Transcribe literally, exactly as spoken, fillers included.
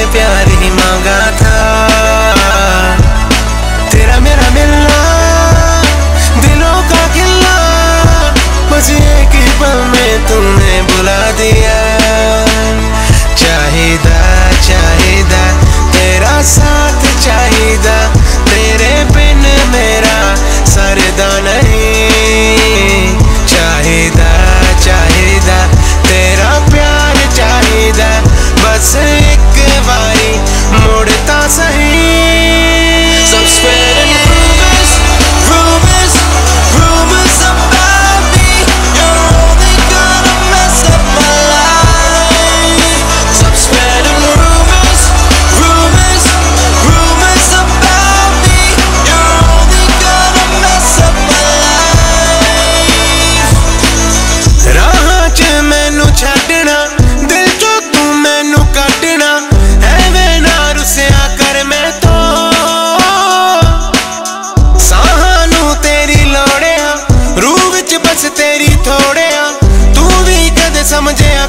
प्यार ही मांगा था। तेरा मेरा मिलना, दिलों का खिलना, बस एक ही पल में तूने बुला दिया। चाहिदा चाहिदा तेरा साथ चाहिदा, तेरे बिन मेरा सरदा नहीं। चाहिदा चाहिदा तेरा प्यार चाहिदा, बस एक बारी मुड़ता सही। Some spreading rumors, rumors, rumors about me. You're only gonna mess up my life. Some spreading rumors, rumors, rumors about me. You're only gonna mess up my life. राह च मैनू छड्डना, दिल चो तू मैनू कड्डना, एवें ना रुसिया कर मैं तो। साहां नू तेरी लोड़ आ, रूह विच बस तेरी थोड़े आ, तू भी कदे समझिया